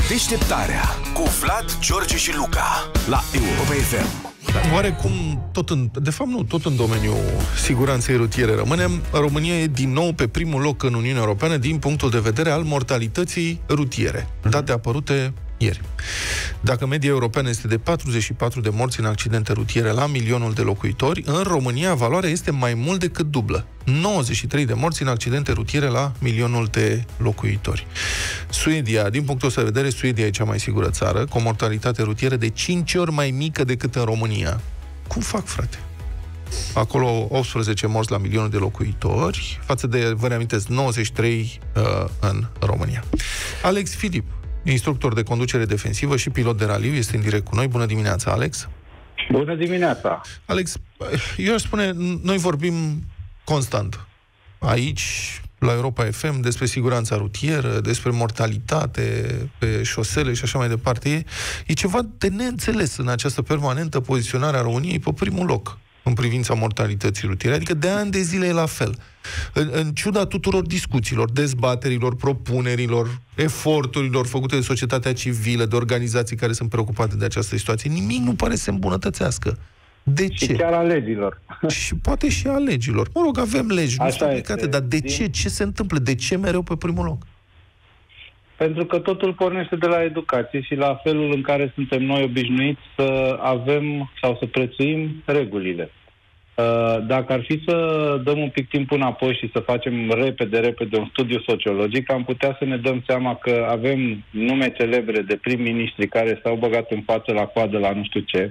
Deșteptarea cu Vlad, George și Luca la Europa FM. Oarecum, tot în domeniul siguranței rutiere rămânem. România e din nou pe primul loc în Uniunea Europeană din punctul de vedere al mortalității rutiere. Date apărute ieri. Dacă media europeană este de 44 de morți în accidente rutiere la milionul de locuitori, în România valoarea este mai mult decât dublă. 93 de morți în accidente rutiere la milionul de locuitori. Suedia, din punctul ăsta de vedere, Suedia e cea mai sigură țară, cu o mortalitate rutieră de 5 ori mai mică decât în România. Cum fac, frate? Acolo 18 morți la milionul de locuitori, față de, vă reamintesc, 93 în România. Alex Filip, instructor de conducere defensivă și pilot de raliu, este în direct cu noi. Bună dimineața, Alex! Bună dimineața! Alex, eu aș spune, noi vorbim constant aici, la Europa FM, despre siguranța rutieră, despre mortalitate pe șosele și așa mai departe. E ceva de neînțeles în această permanentă poziționare a României pe primul loc în privința mortalității rutiere. Adică de ani de zile e la fel. În ciuda tuturor discuțiilor, dezbaterilor, propunerilor, eforturilor făcute de societatea civilă, de organizații care sunt preocupate de această situație, nimic nu pare să se îmbunătățească. De ce? Și chiar a legilor. Și poate și a legilor. Mă rog, avem legi, nu sunt aplicate, dar de ce? Ce se întâmplă? De ce mereu pe primul loc? Pentru că totul pornește de la educație și la felul în care suntem noi obișnuiți să avem sau să prețuim regulile. Dacă ar fi să dăm un pic timp înapoi și să facem repede un studiu sociologic, am putea să ne dăm seama că avem nume celebre de prim-ministri care s-au băgat în față la coadă la nu știu ce,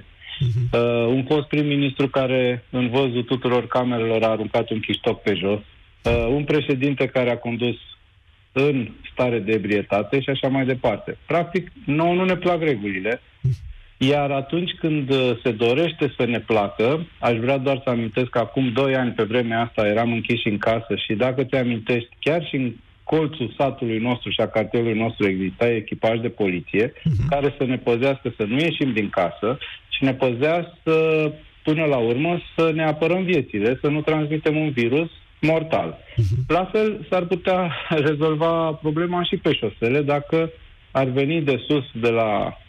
un fost prim-ministru care în văzul tuturor camerelor a aruncat un chiștoc pe jos, un președinte care a condus în stare de ebrietate și așa mai departe. Practic, nouă nu ne plac regulile, iar atunci când se dorește să ne placă, aș vrea doar să amintesc că acum 2 ani pe vremea asta eram închiși în casă și dacă te amintești, chiar și în colțul satului nostru și a cartierului nostru exista echipaj de poliție care să ne păzească să nu ieșim din casă și ne păzea să, până la urmă, să ne apărăm viețile, să nu transmitem un virus mortal. La fel s-ar putea rezolva problema și pe șosele dacă ar veni de sus, de la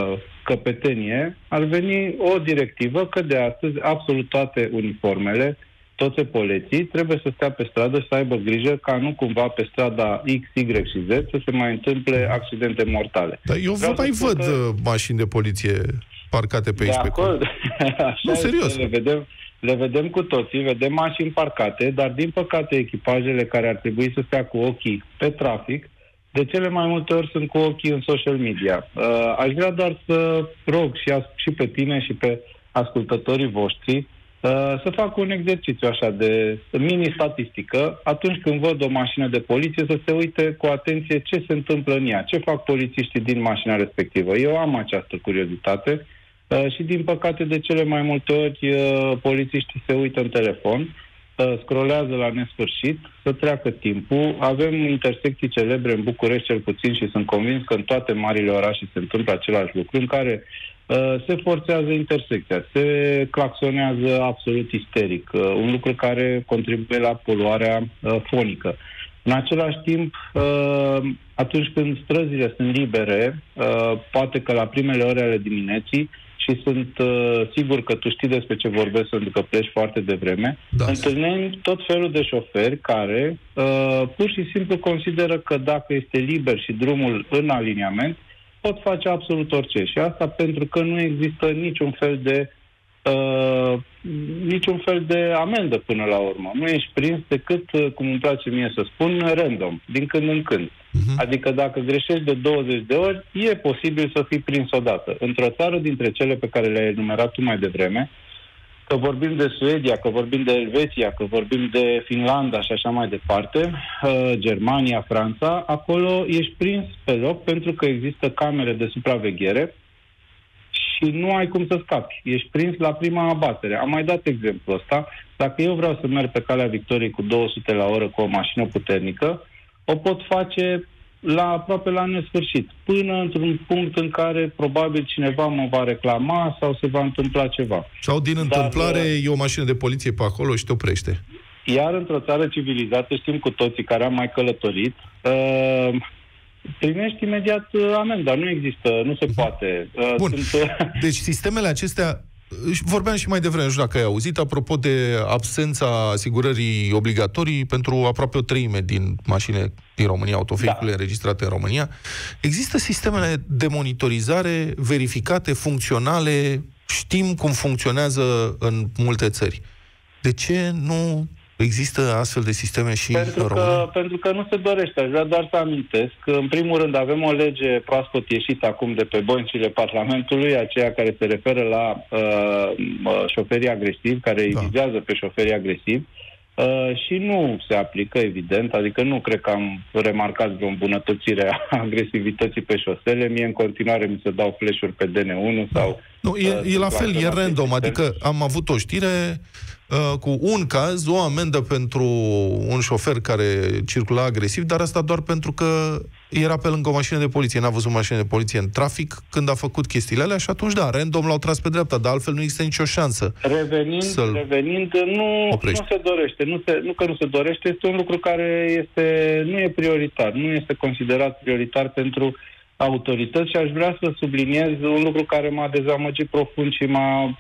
căpetenie, ar veni o directivă că de astăzi absolut toate uniformele, toți epoleții, trebuie să stea pe stradă și să aibă grijă ca nu cumva pe strada X, Y și Z să se mai întâmple accidente mortale. Dar eu văd mașini de poliție parcate pe aici pe acolo. Așa, serios. Le vedem cu toții, vedem mașini parcate, dar din păcate echipajele care ar trebui să stea cu ochii pe trafic, de cele mai multe ori sunt cu ochii în social media. Aș vrea doar să rog și pe tine și pe ascultătorii voștri să facă un exercițiu așa de mini-statistică. Atunci când văd o mașină de poliție, să se uite cu atenție ce se întâmplă în ea, ce fac polițiștii din mașina respectivă. Eu am această curiozitate și, din păcate, de cele mai multe ori polițiștii se uită în telefon, scrollează la nesfârșit, să treacă timpul. Avem intersecții celebre în București, cel puțin, și sunt convins că în toate marile orașe se întâmplă același lucru, în care se forțează intersecția, se claxonează absolut isteric, un lucru care contribuie la poluarea fonică. În același timp, atunci când străzile sunt libere, poate că la primele ore ale dimineții, și sunt sigur că tu știi despre ce vorbesc pentru că pleci foarte devreme, întâlnim tot felul de șoferi care pur și simplu consideră că dacă este liber și drumul în aliniament, pot face absolut orice. Și asta pentru că nu există niciun fel de amendă până la urmă. Nu ești prins decât, cum îmi place mie să spun, random, din când în când. Adică dacă greșești de 20 de ori, e posibil să fii prins odată. Într-o țară dintre cele pe care le-ai enumerat tu mai devreme, că vorbim de Suedia, că vorbim de Elveția, că vorbim de Finlanda și așa mai departe, Germania, Franța, acolo ești prins pe loc pentru că există camere de supraveghere și nu ai cum să scapi. Ești prins la prima abatere. Am mai dat exemplu ăsta. Dacă eu vreau să merg pe calea Victoriei cu 200 la oră cu o mașină puternică, o pot face aproape la nesfârșit, până într-un punct în care probabil cineva mă va reclama sau se va întâmpla ceva. Sau din întâmplare e o mașină de poliție pe acolo și te oprește. Iar într-o țară civilizată, știm cu toții care am mai călătorit, primești imediat amenda. Nu există, nu se poate. Bun. Deci sistemele acestea, vorbeam și mai devreme, nu știu dacă ai auzit, apropo de absența asigurării obligatorii pentru aproape o treime din mașini din România, autovehicule înregistrate în România. Există sistemele de monitorizare verificate, funcționale, știm cum funcționează în multe țări. De ce nu există astfel de sisteme și în România? Pentru că nu se dorește. Aș vrea doar să amintesc că, în primul rând, avem o lege proaspăt ieșită acum de pe băncile Parlamentului, aceea care se referă la șoferii agresivi, care îi vizează pe șoferii agresivi, și nu se aplică, evident, adică nu cred că am remarcat vreo îmbunătățire a agresivității pe șosele. Mie în continuare mi se dau flash-uri pe DN1 sau... Nu, e la fel, e random, adică am avut o știre cu un caz, o amendă pentru un șofer care circula agresiv, dar asta doar pentru că era pe lângă o mașină de poliție, n-a văzut mașină de poliție în trafic când a făcut chestiile alea și atunci, da, random l-au tras pe dreapta, dar altfel nu există nicio șansă. Revenind, nu se dorește. Nu că nu se dorește, este un lucru care nu e prioritar, nu este considerat prioritar pentru autorități și aș vrea să subliniez un lucru care m-a dezamăgit profund și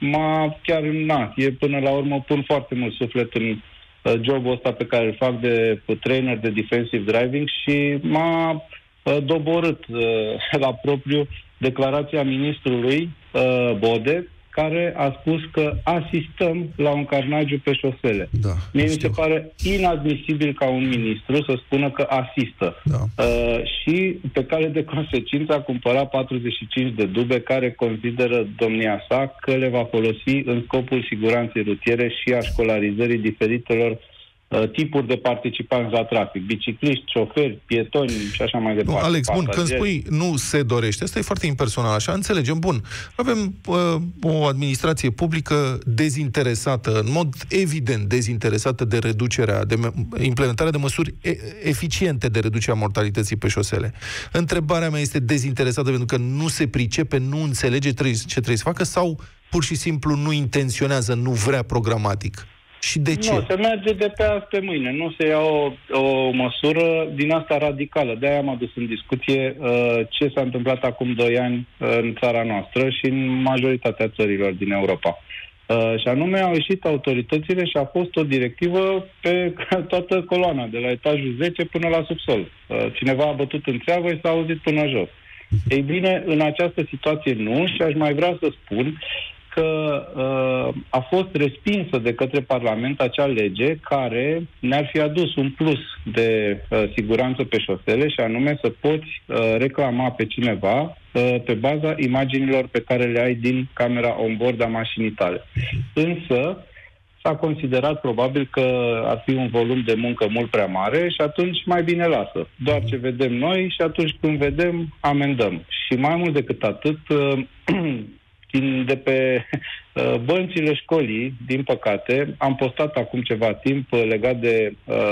până la urmă pun foarte mult suflet în jobul ăsta pe care îl fac de trainer de defensive driving și m-a doborât la propriu declarația ministrului Bode, care a spus că asistăm la un carnagiu pe șosele. Mie mi se pare inadmisibil ca un ministru să spună că asistă. Și pe cale de consecință a cumpărat 45 de dube care consideră domnia sa că le va folosi în scopul siguranței rutiere și a școlarizării diferitelor tipuri de participanți la trafic, bicicliști, șoferi, pietoni și așa mai departe. Alex, bun, când spui nu se dorește, asta e foarte impersonal, așa, înțelegem, bun. Avem o administrație publică dezinteresată, în mod evident dezinteresată de implementarea de măsuri eficiente de reducerea mortalității pe șosele. Întrebarea mea este dezinteresată pentru că nu se pricepe, nu înțelege ce trebuie să facă sau pur și simplu nu intenționează, nu vrea programatic? Și de ce? Nu, se merge de pe azi pe mâine. Nu se ia o măsură din asta radicală. De-aia am adus în discuție ce s-a întâmplat acum 2 ani în țara noastră și în majoritatea țărilor din Europa. Și anume au ieșit autoritățile și a fost o directivă pe toată coloana, de la etajul 10 până la subsol. Cineva a bătut în țeavă și s-a auzit până jos. Ei bine, în această situație nu, și aș mai vrea să spun că a fost respinsă de către Parlament acea lege care ne-ar fi adus un plus de siguranță pe șosele și anume să poți reclama pe cineva pe baza imaginilor pe care le ai din camera on-board a mașinii tale. Însă s-a considerat probabil că ar fi un volum de muncă mult prea mare și atunci mai bine lasă. Doar ce vedem noi și atunci când vedem, amendăm. Și mai mult decât atât, de pe băncile școlii, din păcate, am postat acum ceva timp legat de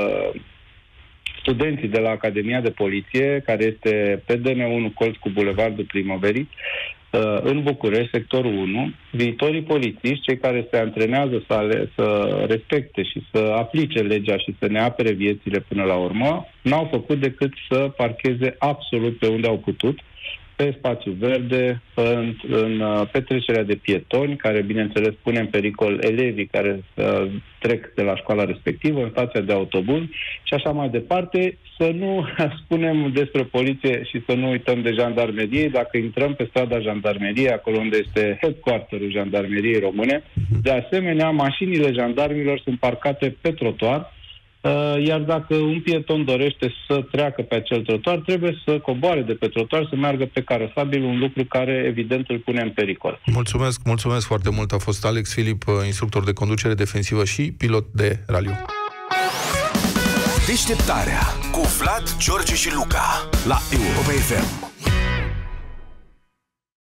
studenții de la Academia de Poliție, care este pe DN1 colț cu Bulevardul Primăverii, în București, sectorul 1, viitorii polițiști, cei care se antrenează să respecte și să aplice legea și să ne apere viețile până la urmă, n-au făcut decât să parcheze absolut pe unde au putut, pe spațiu verde, în petrecerea de pietoni, care, bineînțeles, pune în pericol elevii care trec de la școala respectivă, în stația de autobuz și așa mai departe. Să nu spunem despre poliție și să nu uităm de jandarmerie. Dacă intrăm pe strada jandarmeriei, acolo unde este headquarterul jandarmeriei române, de asemenea, mașinile jandarmilor sunt parcate pe trotuar, iar dacă un pieton dorește să treacă pe acel trotuar, trebuie să coboare de pe trotuar, să meargă pe carosabil, un lucru care, evident, îl pune în pericol. Mulțumesc foarte mult. A fost Alex Filip, instructor de conducere defensivă și pilot de raliu. Deșteptarea cu Vlad, George și Luca la Europa FM.